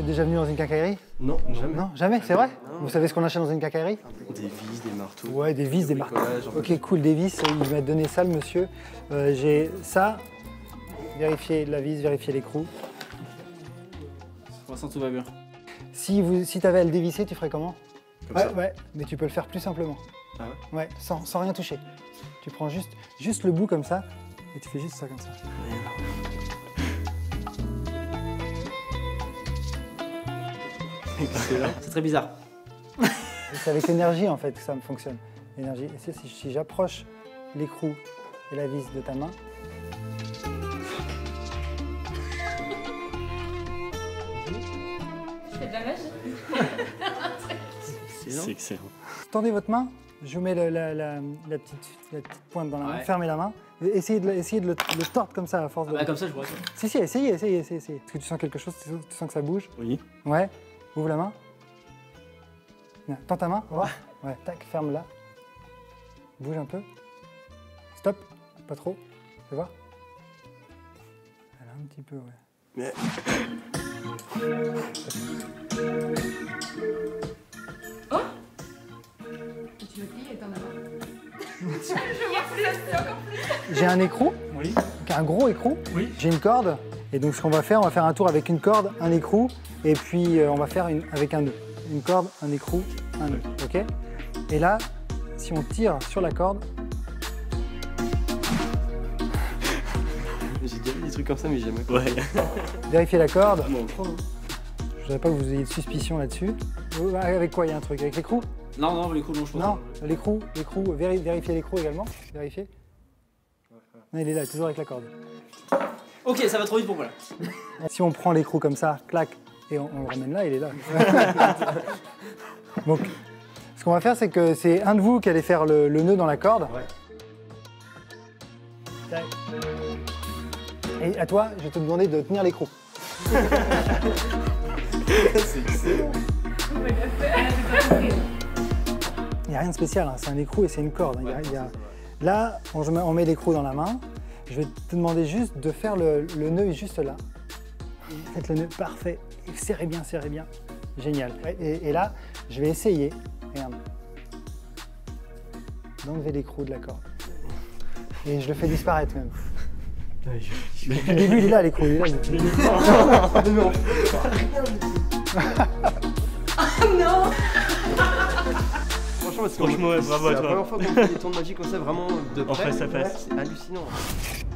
êtes déjà venu dans une quincaillerie? Non, jamais. Non, jamais, c'est vrai? Vous savez ce qu'on achète dans une quincaillerie? Des vis, des marteaux. Ouais, des vis, des marteaux. bricolage, Ok, cool, des vis, il m'a donné ça, le monsieur. J'ai ça, vérifier la vis, vérifier l'écrou. Pour l'instant, tout va bien. Si tu avais à le dévisser, tu ferais comment? Comme ça. Ouais, mais tu peux le faire plus simplement. Ah ouais? Ouais, sans rien toucher. Tu prends juste le bout comme ça, et tu fais juste ça comme ça. C'est très bizarre. Et c'est avec l'énergie en fait que ça me fonctionne. L'énergie. Et si j'approche l'écrou et la vis de ta main, C'est de la magie. C'est excellent. tendez votre main, je vous mets la petite pointe dans la main, Ouais. fermez la main, et essayez de le tordre comme ça à force de... Bah, comme ça, je vois. Si, essayez. Est-ce que tu sens quelque chose? Tu sens que ça bouge? Oui. Ouais. Ouvre la main. Bien. Tends ta main, on va voir. Ouais, tac, ferme-la. Bouge un peu. Stop, pas trop. Fais voir. Elle a un petit peu, ouais. Mais... Tu veux plier et t'en avoir. Je vois plus, c'est encore plus. J'ai un écrou, Oui. un gros écrou. Oui. J'ai une corde. Et donc ce qu'on va faire un tour avec une corde, un écrou, et puis on va faire avec un nœud. Une corde, un écrou, un nœud. Ok? Et là, si on tire sur la corde, J'ai déjà vu des trucs comme ça, mais jamais. Ouais. vérifiez la corde. Bon, on prend. Je voudrais pas que vous ayez de suspicion là-dessus. Avec quoi il y a un truc? Avec l'écrou? Non, les coups, non, je pense. Non, l'écrou, vérifiez l'écrou également. Vérifiez. Non, il est là, toujours avec la corde. Ok, ça va trop vite pour moi là. Si on prend l'écrou comme ça, clac, et on le ramène là, il est là. Donc, ce qu'on va faire, c'est que c'est un de vous qui allez faire le nœud dans la corde. Ouais. Tac. Et à toi, je vais te demander de tenir l'écrou. C'est excellent. Comment il a fait? Il n'y a rien de spécial, hein. C'est un écrou et c'est une corde. Hein. Là, on met l'écrou dans la main. Je vais te demander juste de faire le nœud juste là. Faites le nœud parfait. Et serrez bien, serrez bien. Génial. Et là, je vais essayer, regarde, d'enlever l'écrou de la corde. Et je le fais disparaître même. Depuis le début, il est là l'écrou, il est là. Non. Franchement, Franchement, ouais, bravo à c'est la toi. première fois qu'on fait des tours de magie comme ça, vraiment de En près. face à face. C'est hallucinant.